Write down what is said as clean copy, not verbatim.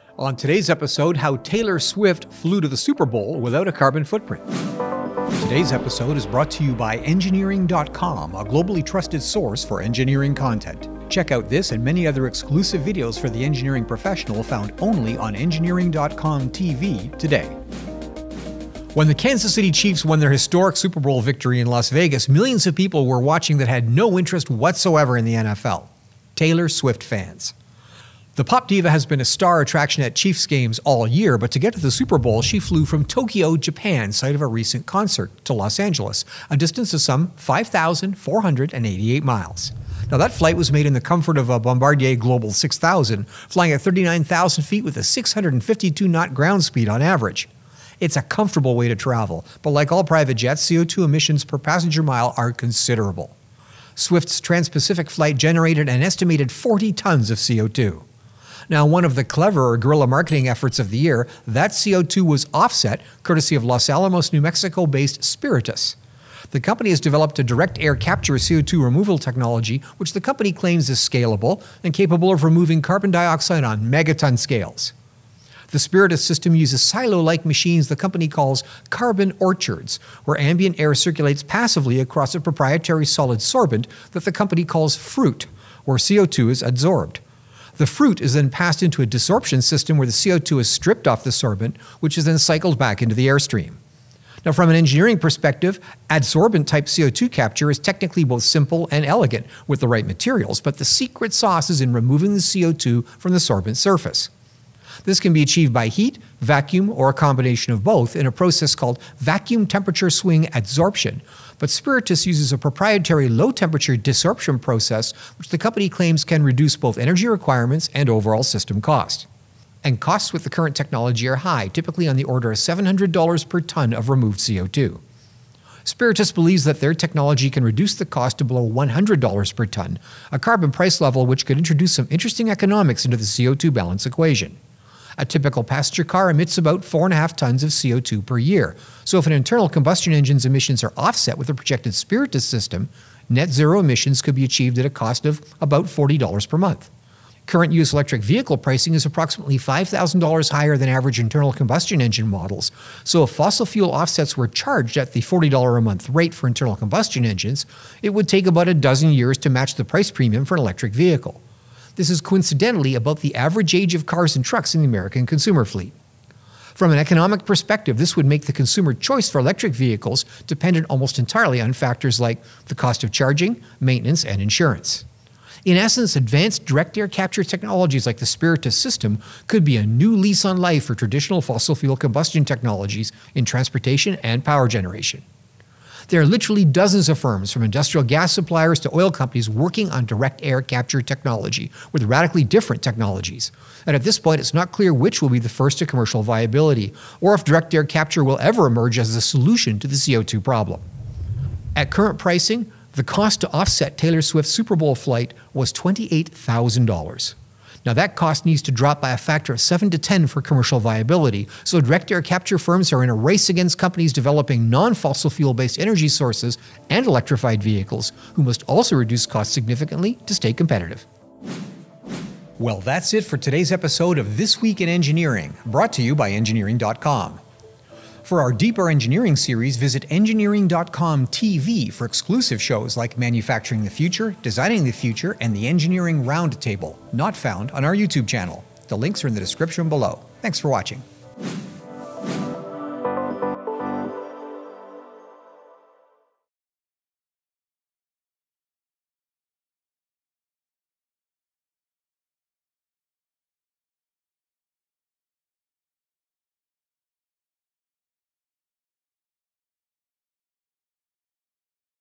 On today's episode, how Taylor Swift flew to the Super Bowl without a carbon footprint. Today's episode is brought to you by engineering.com, a globally trusted source for engineering content. Check out this and many other exclusive videos for the engineering professional found only on engineering.com TV today. When the Kansas City Chiefs won their historic Super Bowl victory in Las Vegas, millions of people were watching that had no interest whatsoever in the NFL. Taylor Swift fans. The pop diva has been a star attraction at Chiefs games all year, but to get to the Super Bowl, she flew from Tokyo, Japan, site of a recent concert, to Los Angeles, a distance of some 5,488 miles. Now that flight was made in the comfort of a Bombardier Global 6000, flying at 39,000 feet with a 652-knot ground speed on average. It's a comfortable way to travel, but like all private jets, CO2 emissions per passenger mile are considerable. Swift's transpacific flight generated an estimated 40 tons of CO2. Now, one of the cleverer guerrilla marketing efforts of the year, that CO2 was offset courtesy of Los Alamos, New Mexico-based Spiritus. The company has developed a direct air capture CO2 removal technology, which the company claims is scalable and capable of removing carbon dioxide on megaton scales. The Spiritus system uses silo-like machines the company calls carbon orchards, where ambient air circulates passively across a proprietary solid sorbent that the company calls fruit, where CO2 is adsorbed. The fruit is then passed into a desorption system where the CO2 is stripped off the sorbent, which is then cycled back into the airstream. Now, from an engineering perspective, adsorbent-type CO2 capture is technically both simple and elegant with the right materials, but the secret sauce is in removing the CO2 from the sorbent surface. This can be achieved by heat, vacuum, or a combination of both in a process called vacuum temperature swing adsorption. But Spiritus uses a proprietary low-temperature desorption process, which the company claims can reduce both energy requirements and overall system cost. And costs with the current technology are high, typically on the order of $700 per ton of removed CO2. Spiritus believes that their technology can reduce the cost to below $100 per ton, a carbon price level which could introduce some interesting economics into the CO2 balance equation. A typical passenger car emits about 4.5 tons of CO2 per year. So if an internal combustion engine's emissions are offset with a projected Spiritus system, net zero emissions could be achieved at a cost of about $40 per month. Current U.S. electric vehicle pricing is approximately $5,000 higher than average internal combustion engine models. So if fossil fuel offsets were charged at the $40 a month rate for internal combustion engines, it would take about a dozen years to match the price premium for an electric vehicle. This is coincidentally about the average age of cars and trucks in the American consumer fleet. From an economic perspective, this would make the consumer choice for electric vehicles dependent almost entirely on factors like the cost of charging, maintenance, and insurance. In essence, advanced direct air capture technologies like the Spiritus system could be a new lease on life for traditional fossil fuel combustion technologies in transportation and power generation. There are literally dozens of firms, from industrial gas suppliers to oil companies, working on direct air capture technology with radically different technologies. And at this point, it's not clear which will be the first to commercial viability, or if direct air capture will ever emerge as a solution to the CO2 problem. At current pricing, the cost to offset Taylor Swift's Super Bowl flight was $28,000. Now that cost needs to drop by a factor of 7 to 10 for commercial viability, so direct air capture firms are in a race against companies developing non-fossil fuel-based energy sources and electrified vehicles, who must also reduce costs significantly to stay competitive. Well, that's it for today's episode of This Week in Engineering, brought to you by engineering.com. For our deeper engineering series, visit engineering.com TV for exclusive shows like Manufacturing the Future, Designing the Future, and the Engineering Roundtable, not found on our YouTube channel. The links are in the description below. Thanks for watching.